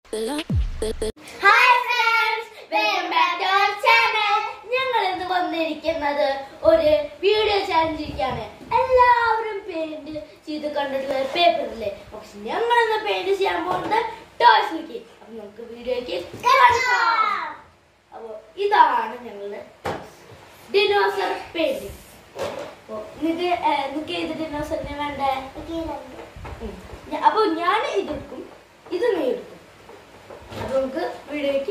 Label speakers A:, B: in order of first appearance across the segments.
A: Hi friends, welcome back to our channel. ഞങ്ങൾ ഇന്ന് വന്നിരിക്കുന്നത് ഒരു വീഡിയോ ചാലഞ്ചിലേക്കാണ്. എല്ലാവരും പെയിന്റ് ചെയ്ത് കണ്ടിട്ടുള്ള പേപ്പറില്ലേ, പക്ഷെ ഞങ്ങൾ ഇന്ന് പെയിന്റ് ചെയ്യാൻ പോകുന്നത് ടോയ്സിലേക്ക്. അപ്പൊ നമുക്ക് വീഡിയോയ്ക്ക് കിടക്കാം. അപ്പൊ ഇതാണ് ഞങ്ങളുടെ ഡിനോസർ പെയിന്റ്. നിങ്ങൾക്ക് ഏത് ഡിനോസറിനെ വേണ്ടേ? അപ്പൊ ഞാൻ ഇതെടുക്കും, ഇത് നീ എടുക്കും. അപ്പൊ നമുക്ക് വീഡിയോയ്ക്ക്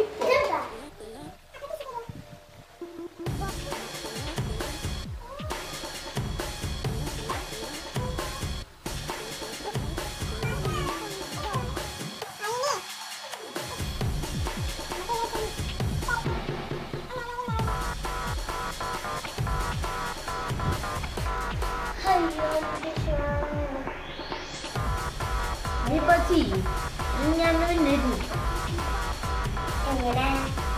A: ഞാൻ എങ്ങനെ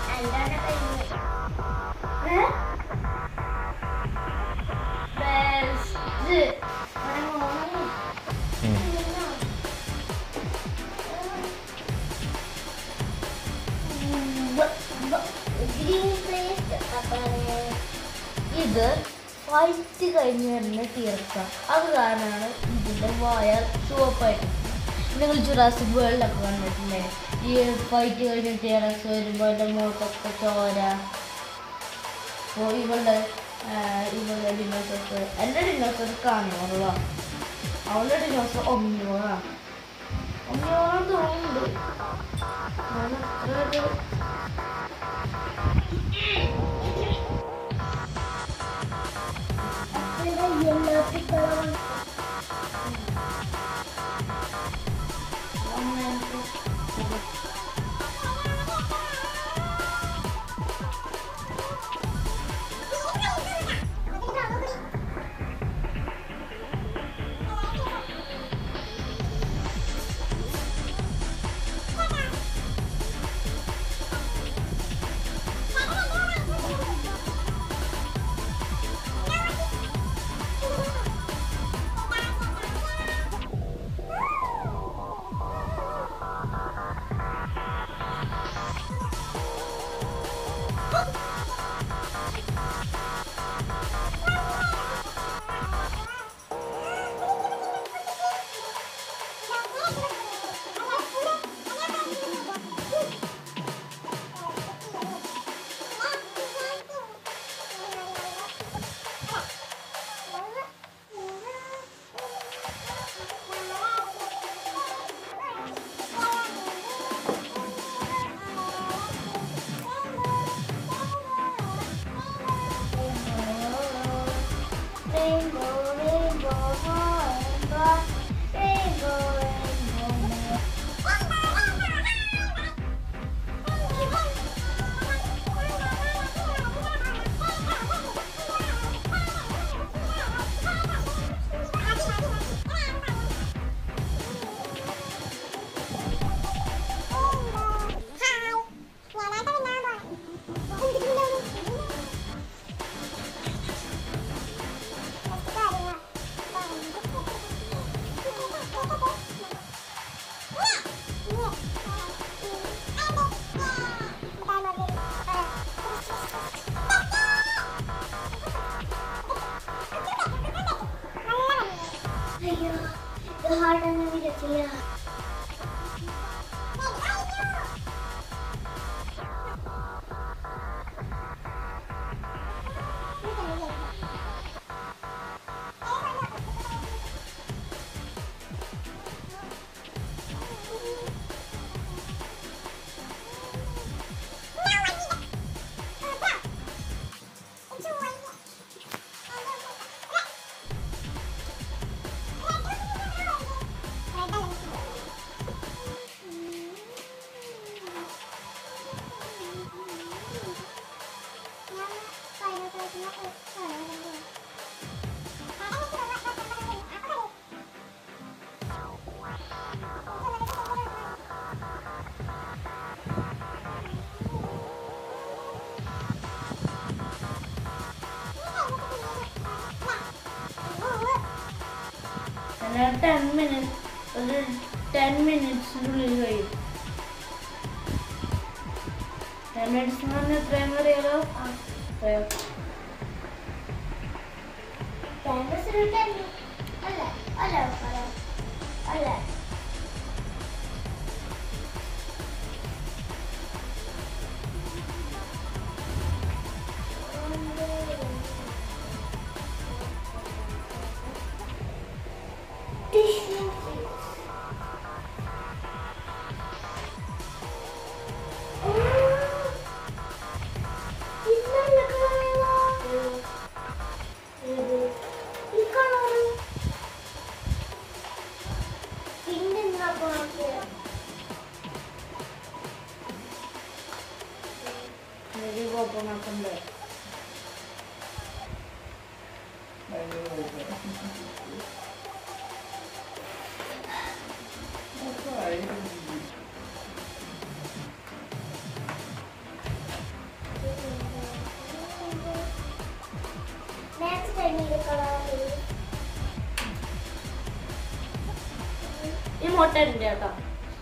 A: ഇത് ഫൈറ്റ് കഴിഞ്ഞ് തന്നെ തീർക്കാം. അത് കാരണമാണ് ഇതിന്റെ വായ ചുവപ്പായിട്ട്. നിങ്ങൾ ജുറാസിക് വേൾഡിലൊക്കെ കണ്ടിട്ടില്ലേ, ഈ ഫൈറ്റ് കഴിഞ്ഞ് ടിയറക്സ് വരുമ്പോൾ അതിൻ്റെ മുഖത്തൊക്കെ ചോര. അപ്പോൾ ഇവളുടെ ഡിനോസേഴ്സ്, എൻ്റെ ഡിനോസർ കാണിയോളാണ്, അവളുടെ ഡിനോസർ ഒമ്നിയോളാണ്. ഒമ്നിയോളാന്ന് തോന്നുന്നുണ്ട്. അയ്യോ, ഇത് ഹാർഡൊന്നും വിചാരിച്ചില്ല. And 10 minutes, 10 minutes. എത്രയാണെന്ന് അറിയാലോ? അല്ല അല്ല അല്ല ഈ മുട്ട ഉണ്ട് കേട്ടോ.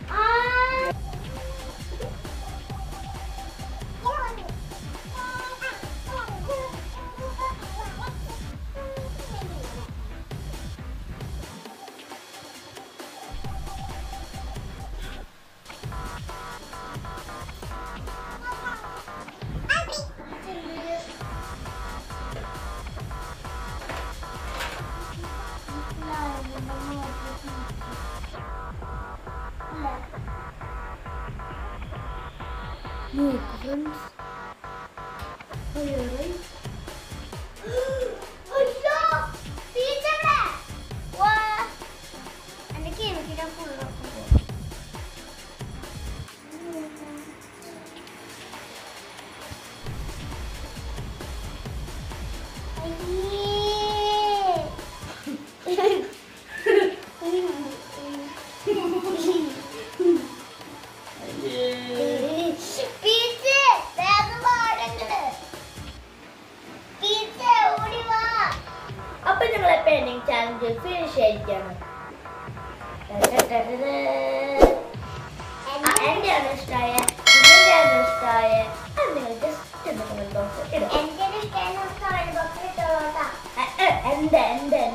A: അപ്പൊ ഞങ്ങളെ പെയിന്റിംഗ് ചാലഞ്ച് ഫിനിഷ് ആയിരിക്കാണ്. എന്റെയാണ് ഇഷ്ടമായ നിങ്ങൾ ജസ്റ്റ് ഒന്ന് കമന്റ് ബോക്സിൽ ഇടും. എന്റെ